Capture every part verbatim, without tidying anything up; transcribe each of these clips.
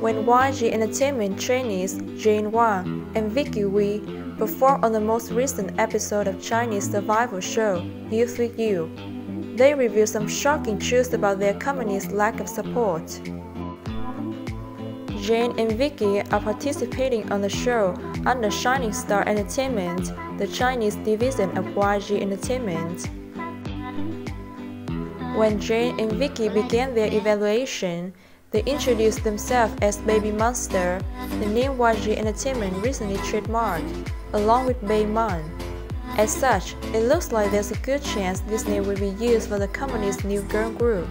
when Y G Entertainment trainees Jane Wang and Vicky performed on the most recent episode of Chinese survival show Youth with You. They revealed some shocking truths about their company's lack of support. Jane and Vicky are participating on the show under Shining Star Entertainment, the Chinese division of Y G Entertainment. When Jane and Vicky began their evaluation, they introduced themselves as Baby Monster, the name Y G Entertainment recently trademarked, along with Bay Mun. As such, it looks like there's a good chance this name will be used for the company's new girl group.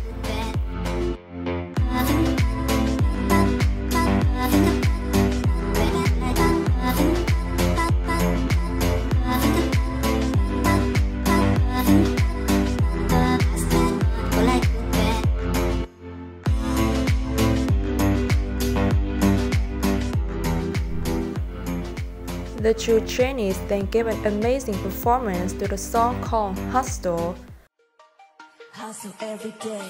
The two trainees then gave an amazing performance to the song called Hustle. Hustle every day.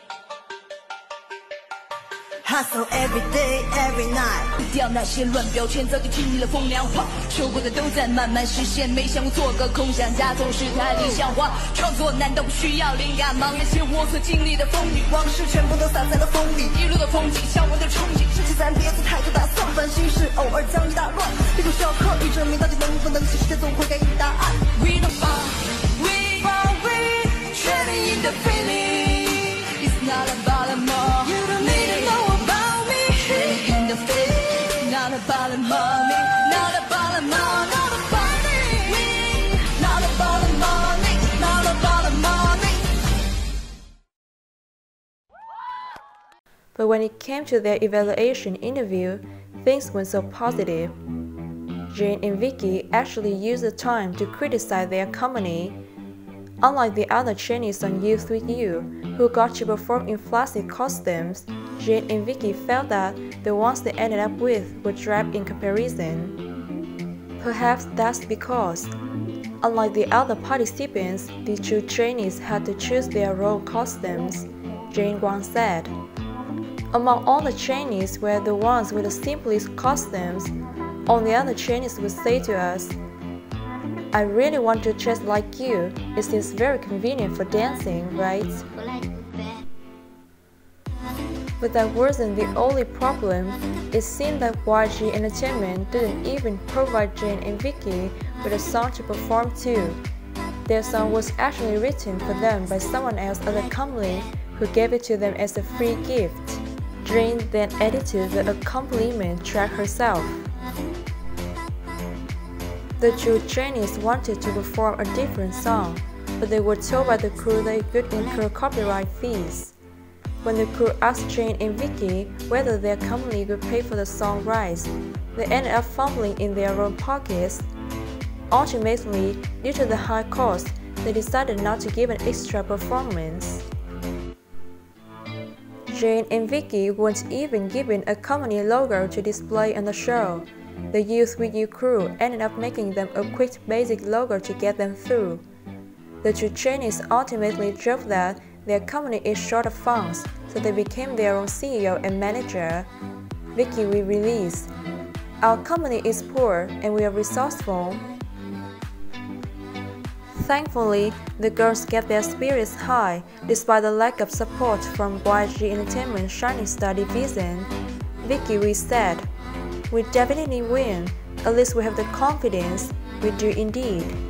Hustle every day, every night. 掉那些乱标签，早就经历了风凉话，说过的都在慢慢实现，没想过做个空想家，总是太理想化。创作难道不需要灵感吗？那些我所经历的风雨往事，全部都洒在了风里。一路的风景，向往的憧憬，失去咱别再太多打算，烦心事偶尔将一打乱，并不需要刻意证明到底能不能，其实总会给你答案。We don't are, we are we, training in the feeling. It's not about the more. You don't need to know about me. Training in the feeling. Not about the money. Not about the money. Not about me. Not about the money. Not about the money. But when it came to their evaluation interview, things weren't so positive. Jane and Vicky actually used the time to criticize their company. Unlike the other trainees on Youth with You, who got to perform in flashy costumes, Jane and Vicky felt that the ones they ended up with were drab in comparison. Perhaps that's because, unlike the other participants, the two trainees had to choose their role costumes, Jane Wang said. Among all the trainees were the ones with the simplest costumes. All the other trainees would say to us, I really want to dress like you. It seems very convenient for dancing, right? But that wasn't the only problem. It seemed that Y G Entertainment didn't even provide Jane and Vicky with a song to perform to. Their song was actually written for them by someone else at the company who gave it to them as a free gift. Jane then edited the accompaniment track herself. The two trainees wanted to perform a different song, but they were told by the crew they could incur copyright fees. When the crew asked Jane and Vicky whether their company would pay for the song rights, they ended up fumbling in their own pockets. Ultimately, due to the high cost, they decided not to give an extra performance. Jane and Vicky weren't even given a company logo to display on the show. The Youth with You crew ended up making them a quick basic logo to get them through. The two trainees ultimately drove that their company is short of funds, so they became their own C E O and manager. Vicky will release, our company is poor and we are resourceful. Thankfully, the girls kept their spirits high despite the lack of support from Y G Entertainment Shining Star division. Vicky we said, we definitely win, at least we have the confidence, we do indeed.